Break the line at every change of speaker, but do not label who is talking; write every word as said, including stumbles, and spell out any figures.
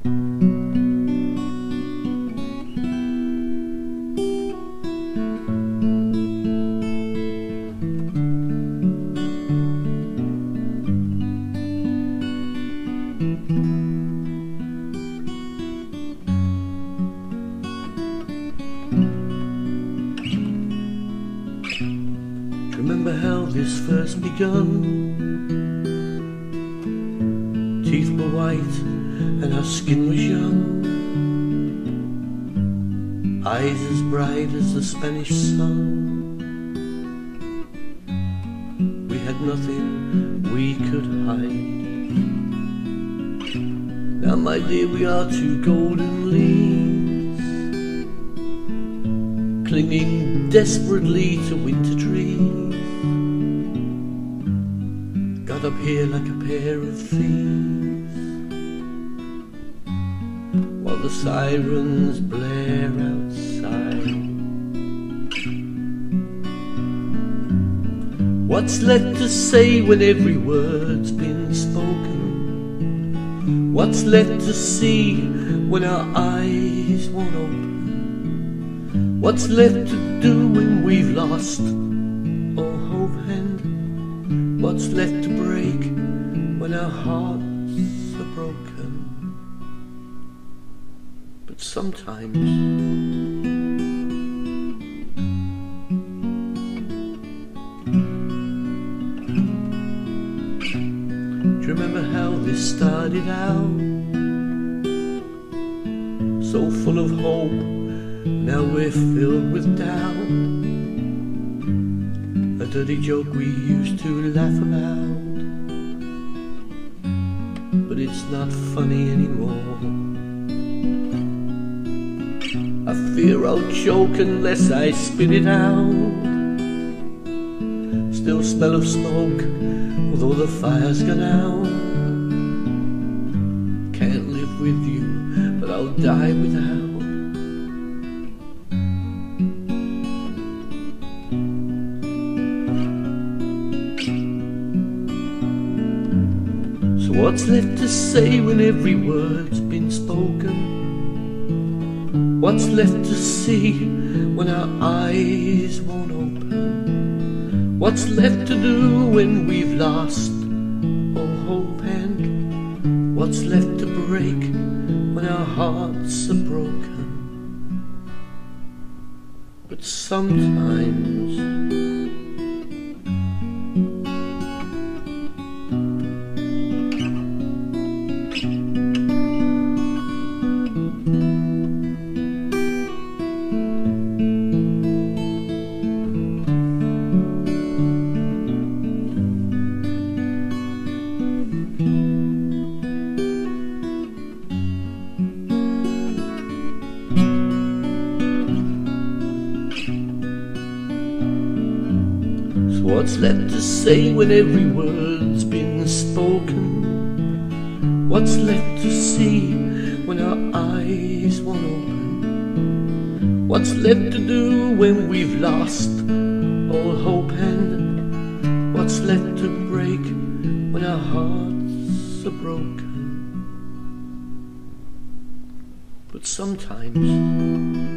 Remember how this first begun? Teeth were white and our skin was young, eyes as bright as the Spanish sun. We had nothing we could hide. Now my dear, we are two golden leaves, clinging desperately to winter trees, got up here like a pair of thieves, while the sirens blare outside. What's left to say when every word's been spoken? What's left to see when our eyes won't open? What's left to do when we've lost all hope? And what's left to break when our hearts are broken? But sometimes do you remember how this started out? So full of hope, now we're filled with doubt. A dirty joke we used to laugh about, but it's not funny anymore. I fear I'll choke unless I spit it out. Still smell of smoke, although the fire's gone out. Can't live with you, but I'll die without. So what's left to say when every word's been spoken? What's left to see when our eyes won't open? What's left to do when we've lost all hope? And what's left to break when our hearts are broken? But sometimes what's left to say when every word's been spoken? What's left to see when our eyes won't open? What's left to do when we've lost all hope? And what's left to break when our hearts are broken? But sometimes